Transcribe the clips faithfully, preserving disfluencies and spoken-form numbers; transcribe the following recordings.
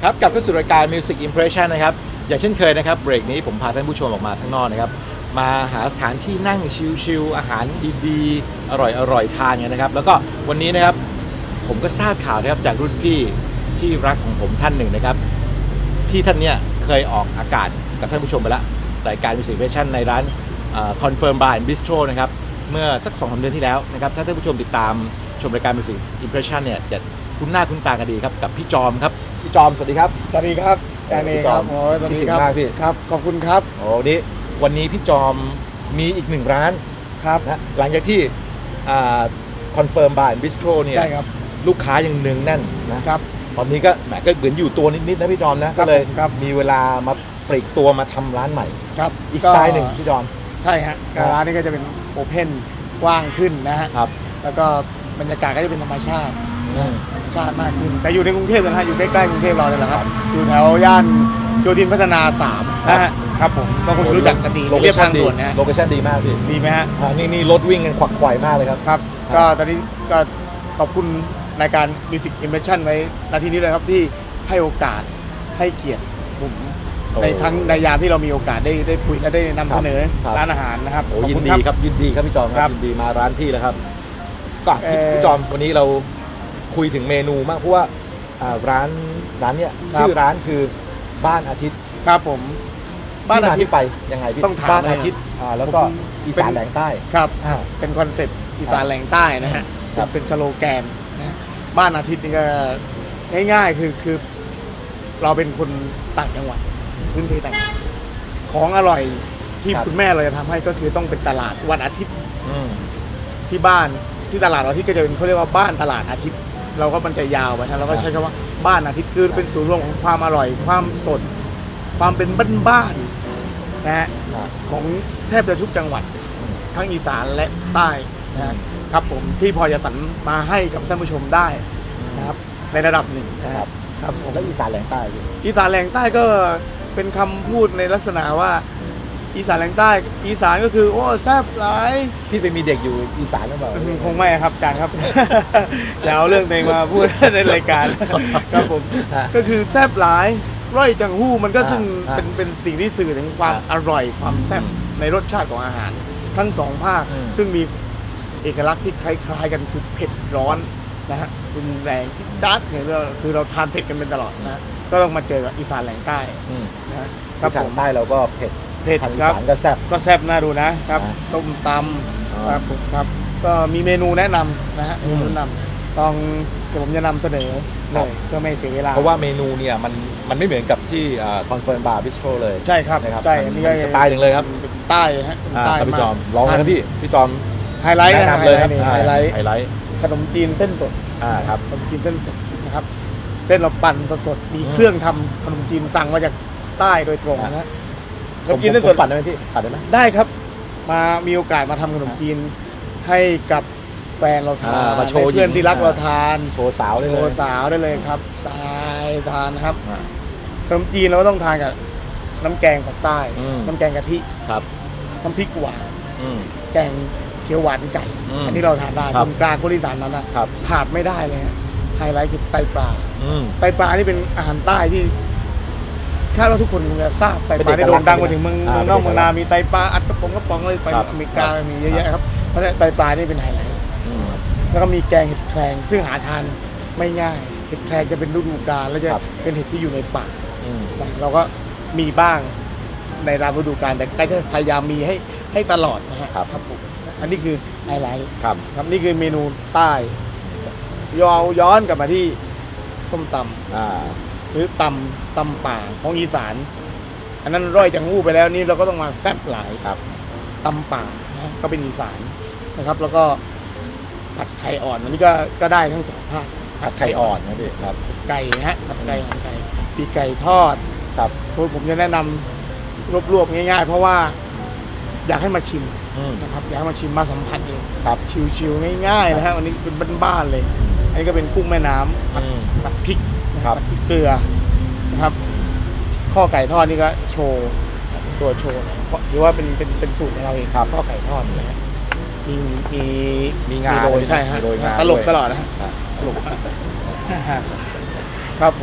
ครับกลับเข้าสู่รายการ Music Impression นะครับอย่างเช่นเคยนะครับเบรกนี้ผมพาท่านผู้ชมออกมาข้างนอกนะครับมาหาสถานที่นั่งชิลๆอาหารดีๆอร่อยๆทานกันนะครับแล้วก็วันนี้นะครับผมก็ทราบข่าวนะครับจากรุ่นพี่ที่รักของผมท่านหนึ่งนะครับที่ท่านเนี่ยเคยออกอากาศกับท่านผู้ชมไปแล้วรายการ Music Impression ในร้าน Confirm Bar and Bistro นะครับเมื่อสัก สองสาม เดือนที่แล้วนะครับถ้าท่านผู้ชมติดตามชมรายการ Music Impression เนี่ยจะคุ้นหน้าคุ้นตากันดีครับกับพี่จอมครับพี่จอมสวัสดีครับสวัสดีครับอาจารย์เอกครับโอ้สวัสดีครับครับขอบคุณครับโอ้นี่วันนี้พี่จอมมีอีกหนึ่งร้านครับนะหลังจากที่คอนเฟิร์มบาร์บิสโตรเนี่ยใช่ครับลูกค้ายังเนืองแน่นนะครับตอนนี้ก็แหมก็เหมือนอยู่ตัวนิดๆนะพี่จอมนะก็เลยมีเวลามาปลีกตัวมาทำร้านใหม่ครับอีกสไตล์หนึ่งพี่จอมใช่ฮะร้านนี้ก็จะเป็นโอเพนกว้างขึ้นนะฮะครับแล้วก็บรรยากาศก็จะเป็นธรรมชาติธรรมชาติมากขึ้นแต่อยู่ในกรุงเทพนะฮะอยู่ใกล้ๆกรุงเทพเราเลยแหละครับอยู่แถวย่านโยธินพัฒนาสามนะฮะครับผมก็คงรู้จักกันดีเรียบทางด่วนนะโลเคชั่นดีมากพี่ดีไหมฮะนี่นี่รถวิ่งกันขวักไขว่มากเลยครับครับก็ตอนนี้ก็ขอบคุณรายการ Music Impression ไว้นาทีนี้เลยครับที่ให้โอกาสให้เกียรติผมในทั้งในยามที่เรามีโอกาสได้ได้คุยและได้นำเสนอร้านอาหารนะครับโอ้ยินดีครับยินดีครับพี่จอมครับยินดีมาร้านพี่แล้วครับก็พี่จอมวันนี้เราคุยถึงเมนูมากเพราะว่าร้านร้านเนี้ยชื่อร้านคือบ้านอาทิตย์ครับผมบ้านอาทิตย์ไปยังไงพี่บ้านอาทิตย์แล้วก็อีสานแหลงใต้ครับเป็นคอนเซ็ปต์อีสานแหลงใต้นะฮะเป็นสโลแกนนะบ้านอาทิตย์นี่ก็ง่ายๆคือคือเราเป็นคนต่างจังหวัดพื้นที่ต่างของอร่อยที่คุณแม่เราจะทำให้ก็คือต้องเป็นตลาดวันอาทิตย์ที่บ้านที่ตลาดอาทิตย์ก็จะเป็นเขาเรียกว่าบ้านตลาดอาทิตย์เราก็มันจะยาวไปนะเราก็ใช้คำว่าบ้านอาทิตย์คือเป็นศูนย์รวมของความอร่อยความสดความเป็นบ้านๆนะฮะของแทบจะทุกจังหวัดทั้งอีสานและใต้นะครับผมที่พอจะสรรมาให้กับท่านผู้ชมได้นะครับในระดับหนึ่งนะครับครับผมแล้วอีสานแหลงใต้อีสานแหลงใต้ก็เป็นคำพูดในลักษณะว่าอีสานแหลงใต้อีสานก็คือโอ้แซ่บหลายพี่ไปมีเด็กอยู่อีสานหรือเปล่าคงไม่ครับอาจารย์ครับอย่าเอาเรื่องเองมาพูดในรายการครับผมก็คือแซ่บหลายร่อยจังหู้มันก็ซึ่งเป็นเป็นสิ่งที่สื่อถึงความอร่อยความแซ่บในรสชาติของอาหารทั้งสองภาคซึ่งมีเอกลักษณ์ที่คล้ายๆกันคือเผ็ดร้อนนะฮะรุนแรงที่จัดเนี่ยคือเราทานเผ็ดกันเป็นตลอดนะก็ต้องมาเจอกับอีสานแหลงใต้นะครับผมใต้เราก็เผ็ดเผ็ดครับก็แซ่บก็แซ่บน่าดูนะครับต้มตำครับผมครับก็มีเมนูแนะนำนะฮะเมนูแนะนำต้องเดี๋ยวผมจะนำเสนอเลยเพื่อไม่เสียเวลาเพราะว่าเมนูเนี่ยมันมันไม่เหมือนกับที่คอนเฟิร์มบาร์บิสโตรเลยใช่ครับใช่นี่สไตล์หนึ่งเลยครับใต้ฮะใต้พี่จอมลองนะพี่พี่จอมไฮไลท์นะเลยครับไฮไลท์ไฮไลท์ขนมจีนเส้นสดอ่าครับขนมจีนเส้นสดนะครับเส้นเราปั่นสดๆมีเครื่องทำขนมจีนสั่งมาจากใต้โดยตรงนะขนมจีนเส้นสดปั่นได้ไหมพี่ปั่นได้ไหมได้ครับมามีโอกาสมาทำขนมจีนให้กับแฟนเราทานมาโชว์เพื่อนที่รักเราทานโชว์สาวได้เลยโชว์สาวได้เลยครับสายทานครับขนมจีนเราก็ต้องทานกับน้ำแกงของใต้น้ำแกงกะทิครับน้ำพริกหวานแกงเขียวหวานไก่อันนี้เราทานได้ตรงกลางคนอีสานนั้นนะขาดไม่ได้เลยไฮไลท์คือไตปลาไตปลานี่เป็นอาหารใต้ที่คาดว่าทุกคนจะทราบไตปลาได้โด่งดังมาถึงเมืองนอกเมืองนามีไตปลาอัดกระป๋องกระป๋องเลยไปอเมริกามีเยอะแยะครับเพราะฉะนั้นไตปลานี่เป็นไฮไลท์แล้วก็มีแกงเห็ดแครงซึ่งหาทานไม่ง่ายเห็ดแครงจะเป็นฤดูกาลแล้วจะเป็นเห็ดที่อยู่ในป่าเราก็มีบ้างในรามฤดูกาลแต่ก็จะพยายามมีให้ให้ตลอดนะฮะครับผมอันนี้คือไฮไลท์ครับครับนี่คือเมนูใต้ย้อนย้อนกลับมาที่ส้มตำหรือตำตำป่าของอีสานอันนั้นร่อยจังหู้ไปแล้วนี่เราก็ต้องมาแซ่บหลายครับตำป่านะก็เป็นอีสานนะครับแล้วก็ผัดไข่อ่อนอันนี้ก็ก็ได้ทั้งสองภาคผัดไข่อ่อนนะพี่ครับไก่ฮะผัดไก่หางไก่ปีกไก่ทอดครับผมจะแนะนำรวบๆง่ายๆเพราะว่าอยากให้มาชิมนะครับอยากให้มาชิมมาสัมผัสเองครับชิวๆง่ายๆนะฮะวันนี้เป็นบ้านๆเลยอันนี้ก็เป็นกุ้งแม่น้ำผัดพริกนะครับพริกเกลือนะครับข้อไก่ทอดนี่ก็โชว์ตัวโชว์เพราะถือว่าเป็นเป็นเป็นสูตรของเราเองครับข้อไก่ทอดนะฮะมีมีมีงาโดยใช่ฮะตลกตลอดนะฮะตลกครับผม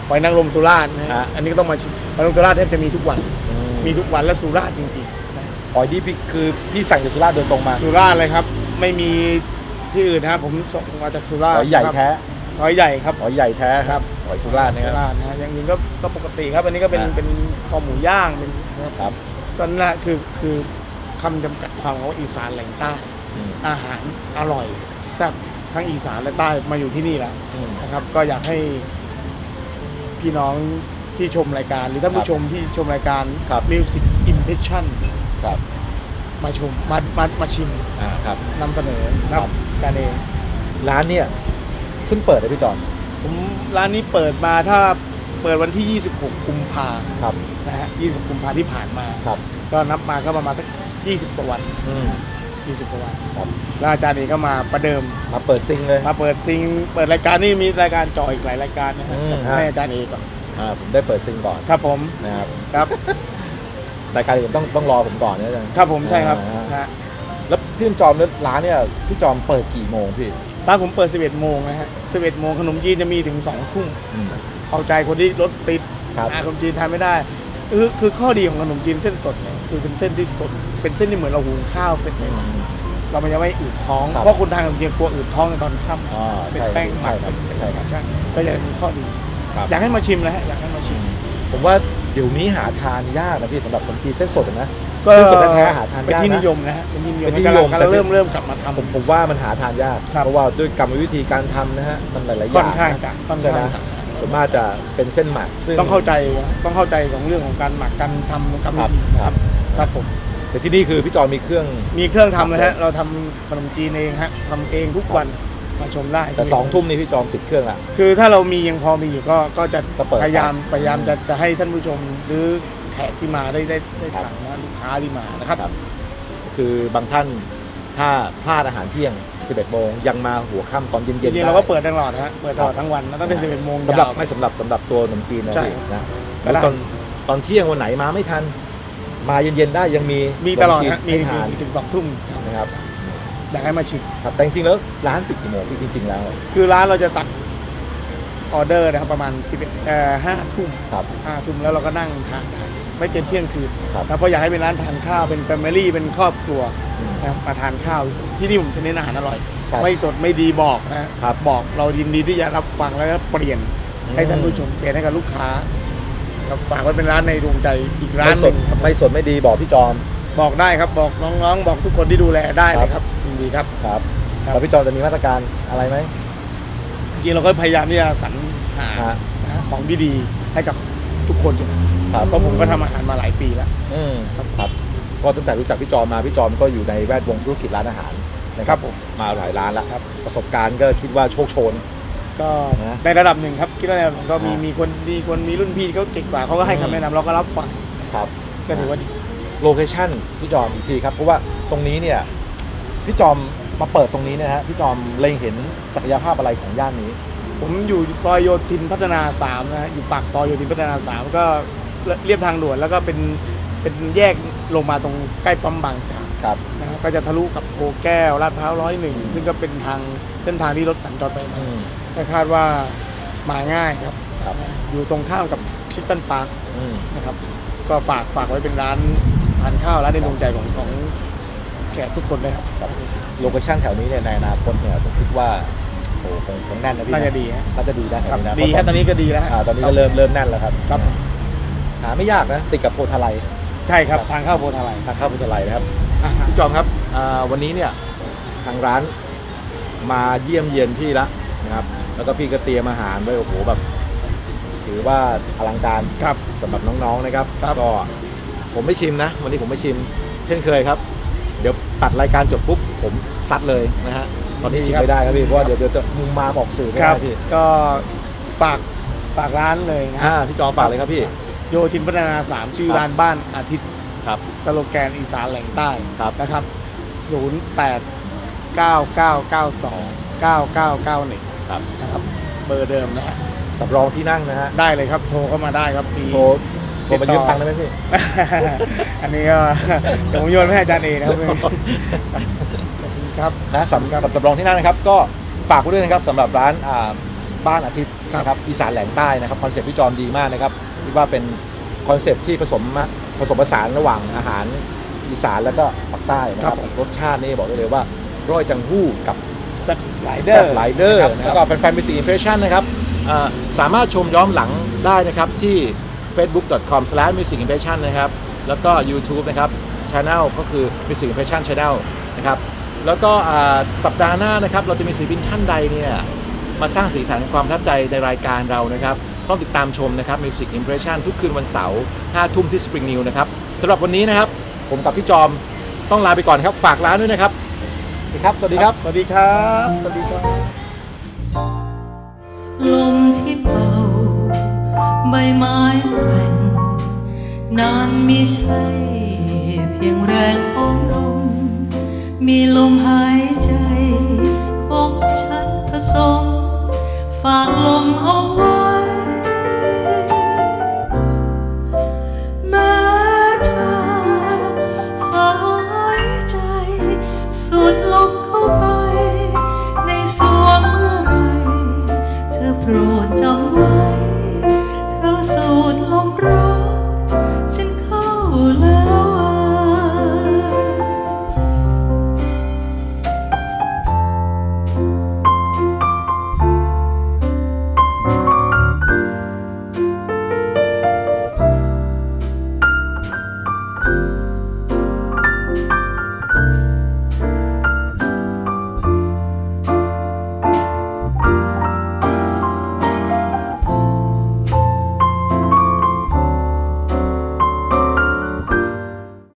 หอยนางรมสุราษฎร์นะฮะฮะอันนี้ก็ต้องมาชิมหอยนางรมสุราษฎร์แทบจะมีทุกวันอืมีทุกวันและสุราษฎร์จริงๆนะหอยที่พี่คือพี่สั่งจากสุราษฎร์โดยตรงมาสุราษฎร์เลยครับไม่มีที่อื่นนะครับผมส่งมาจากสุราษฎหร์อยใหญ่ครับแท้หอยใหญ่ครับหอยใหญ่แท้ครับหอยสุราษฎร์นะครับสุราษฎร์นะฮะอย่างอื่นก็ก็ปกติครับ อันนี้ก็เป็นฮะเป็นคอหมูย่างเป็นนะครับครับก็นั่นแหละคือคือคำจำกัดความของอีสานแหล่งใต้อืมอาหารอร่อยแซ่บทั้งอีสานและใต้มาอยู่ที่นี่แล้วอืมนะครับ ก็อยากให้พี่น้องที่ชมรายการ หรือท่านครับผู้ชมที่ชมรายการครับ Music Impression ครับมาชมมามามาชิมอ่าครับนำเสนอนะครับกันเองร้านเนี่ยเพิ่งเปิดเลยพี่จอนผมร้านนี้เปิดมาถ้าเปิดวันที่ ยี่สิบหก กุมภาครับนะฮะยี่สิบกุมภาที่ผ่านมาครับก็นับมาก็ประมาณสักยี่สิบกว่าวันอืมยี่สิบกว่าวันครับแล้วอาจารย์เองก็มาประเดิมมาเปิดซิงเลยมาเปิดซิงเปิดรายการนี่มีรายการจ่ออีกหลายรายการนะฮะอืมให้อาจารย์เองก่อนอ่าผมได้เปิดซิงก่อนครับผมนะครับครับรายการอื่นต้องต้องรอผมก่อนนะอาจารย์ครับผมใช่ครับอ่านะฮะแล้วพี่จอมเนี่ยร้านเนี่ยพี่จอมเปิดกี่โมงพี่ร้านผมเปิด สิบเอ็ด โมงนะฮะ สิบเอ็ด โมงขนมจีนจะมีถึงสองทุ่มอืมเอาใจคนที่รถติดครับหาขนมจีนทานไม่ได้คือคือข้อดีของขนมจีนเส้นสดเนี่ยคือเป็นเส้นที่สดเป็นเส้นที่เหมือนเราหุงข้าวเสร็จใหม่ๆเรามันจะไม่อืดท้องครับเพราะคนทานขนมจีนกลัวอืดท้องในตอนค่อ่าำเป็นใช่แป้งหมัใช่กครับใช่ครับใช่ก็จะมีข้อดีครับอยากให้มาชิมนะฮะอยากให้มาชิมผมว่าเดี๋ยวนี้หาทานยากนะพี่สำหรับขนมจีนเส้นสดอะนะก็เส้นสดแท้ๆหาทานเป็นยากที่นินะยมนะฮะเป็นที่นิยมเป็นที่นิยมกำลังแต่เริ่มเริ่มกลับมาทำผมผมว่ามันหาทานยากครับเพราะว่าด้วยกรรมวิธีการทำนะฮะมันหลายๆอค่อย่าง นข้างนะจะค่อนใช่ไหมข้างจะส่วนมากจะเป็นเส้นหมักซึ่ต้องเข้าใจต้องเข้าใจของเรื่องของการหมักการทำกรรมวิธีครับครับผมแต่ที่นี่คือพี่จอนมีเครื่องมีเครื่องทำเลยฮะเราทำขนมจีนเองฮะทำเองทุกวันมาชมได้แต่สองทุ่มนี่พี่จอมปิดเครื่องละคือถ้าเรามียังพอมีอยู่ก็ก็จะก็เปิดพยายามครับพยายามจะจะให้ท่านผู้ชมหรือแขกที่มาได้ได้ได้ครับทานนะลูกค้าที่มานะครับครับ คือบางท่านถ้าพลาดอาหารเที่ยงสิบเอ็ดโมงยังมาหัวค่ำตอนเย็นจๆริงๆได้เราก็เปิดตลอดนะฮะเปิดตลอดทั้งวันนะตั้งแต่สิบเอ็ดโมงสำหรับยาวไม่สำหรับสำหรับตัวขนมจีนนะใช่พี่นะก็แล้วได้ตอนตอนเที่ยงวันไหนมาไม่ทัน มาเย็นๆได้ยังมีมีตลอดขนฮะจีมีนให้ทานมีถึงสองทุ่มนะครับอยากให้มาชิมครับแต่จริงๆแล้วร้านปิดกี่โมงพี่จริง ๆ แล้วคือร้านเราจะตัดออเดอร์นะครับประมาณสิบเอ็ดเอ่อห้าทุ่มครับห้าทุ่มแล้วเราก็นั่งทานกันไม่เกินเที่ยงคืนครับนะเพราะอยากให้เป็นร้านทานข้าวเป็นแฟมิลี่เป็นครอบครัวอืมนะครับมาทานข้าวที่นี่ผมจะเน้นอาหารอร่อยครับไม่สดไม่ดีบอกนะครับ บอกเรายินดีที่จะรับฟังแล้วก็เปลี่ยนอืมให้ท่านผู้ชมเปลี่ยนให้กับลูกค้าครับฝากไว้เป็นร้านในดวงใจอีกร้าไม่นหสนึ่ดงครับไม่สดไม่ดีบอกพี่จอมบอกได้ครับบอกน้องๆ บอกทุกคนที่ดูแลได้เลยครับยินดีครับครับครับแล้วพี่จอมจะมีมาตรการอะไรไหมจริงๆเราก็พยายามที่จะสรรหาฮะนะฮะของดีๆให้กับทุกคนอยู่ครับเพราะผมก็ทำอาหารมาหลายปีแล้วอืมครับก็ตั้งแต่รู้จักพี่จอมมาพี่จอมก็อยู่ในแวดวงธุรกิจร้านอาหารนะคครัรับบผมมาหลายร้านแล้วครับประสบการณ์ก็คิดว่าโชคโชนก็นะในระดับหนึ่งครับคิดว่าก็มีอ่ามีมีคนดีคนมีรุ่นพี่เขาเก่งกว่าเขาก็ให้อืมคำแนะนำเราก็รับฟังครับก็ถือว่าดีโลเคชั่นพี่จอมอีกทีครับเพราะว่าตรงนี้เนี่ยพี่จอมมาเปิดตรงนี้เนะฮะพี่จอมเล็งเห็นศักยภาพอะไรของย่านนี้ผมอยู่ซอยโยธินพัฒนาสามนะฮะอยู่ปากซอยโยธินพัฒนาสามก็เรียบทางด่วนแล้วก็เป็นเป็นแยกลงมาตรงใกล้ปั๊มบางจากครับนะฮะก็จะทะลุกับโพแก้วลาดพร้าวร้อยหนึ่งซึ่งก็เป็นทางเส้นทางที่รถสัญจรไปมาอืมก็คาดว่ามาง่ายครับครับอยู่ตรงข้ามกับคริสตันพาร์คอืมนะครับก็ฝากฝากไว้เป็นร้านทานข้าวร้านในดวงใจของของแขกทุกคนเลยครับครับโลเคชั่นแถวนี้เนี่ยในอนาคตเนี่ยผมคิดว่าโอ้โหคงคงแน่นนะพี่น่าจะดีฮะน่าจะดีนะแถคว รับนี้นะดีเพฮะราะตอนนี้ก็ดีแล้วฮะอ่าตอนนี้ก็เริ่มเริ่มแน่นแล้วครับครับหาไม่ยากนะติดกับโพธาไลใช่ครับทางเข้าโพธาไลทางเข้าโพธาไลนะครับอ่าฮะพี่จอมครับอ่าวันนี้เนี่ยทางร้านมาเยี่ยมเยียนพี่ละนะครับแล้วก็พี่ก็เตรียมอาหารไว้โอ้โหแบบถือว่าอลังการครับสำหรับน้องๆนะครับครับก็ผมไม่ชิมนะ วันนี้ผมไม่ชิม เช่นเคยครับ เดี๋ยวตัดรายการจบปุ๊บผมซัดเลยนะฮะตอนนี้ชิมไม่ได้ครับพี่เพราะว่าเดี๋ยวเดี๋ยวจะมุมมาบอกสื่อไม่ครัได้บพี่ก็ฝากฝากร้านเลยนะอ่าพี่จอมฝากเลยครับพี่โยธินพัฒนาสามชื่อครับร้านบ้านอาทิตย์ครับสโลแกนอีสานแหล่งใต้ครับนะครับศูนย์แปดเก้าเก้าเก้าสองเก้าเก้าเก้าหนึ่งครับนะครับเบอร์เดิมนะฮะสำรองที่นั่งนะฮะได้เลยครับโทรเข้ามาได้ครับมีโทรโทรมายืมตังค์ได้ไหมพี่อันนี้ก็ เดี๋ยวผมโยนให้อาจารย์เอนะครับครับนะสำสำสำรองที่นั่งนะครับ ก็ฝากไว้ด้วยนะครับสำหรับร้านอ่าบ้านอาทิตย์นะครับอีสานแหลงใต้นะครับคอนเซ็ปต์พี่จอมดีมากนะครับคิดว่าเป็นคอนเซ็ปต์ที่ผสมผสมผสานระหว่างอาหารอีสานแล้วก็ภาคใต้นะครับรสชาตินี่บอกได้เลยว่าร้อยจังหู้กับแซ่บหลายเดอร์หลายเดอร์แล้วก็แฟนๆ Music Impression นะครับสามารถชมย้อนหลังได้นะครับที่ เฟซบุ๊ก ดอท คอม สแลช มิวสิก อิมเพรสชัน นะครับแล้วก็ YouTube นะครับ Channel ก็คือ Music Impression Channel นะครับแล้วก็สัปดาห์หน้านะครับเราจะมีศิลปินท่านใดเนี่ยมาสร้างสีสันความประทับใจในรายการเรานะครับต้องติดตามชมนะครับ Music Impression ทุกคืนวันเสาร์ห้าทุ่มที่ Spring New นะครับสำหรับวันนี้นะครับผมกับพี่จอมต้องลาไปก่อนครับฝากร้านด้วยนะครับสวัสดีครับสวัสดีครับสวัสดีครับลมที่เป่าใบไม้แกว่งนั้นมิใช่เพียงแรงของลมมีลมหายใจของฉันผสมฝากลมเอา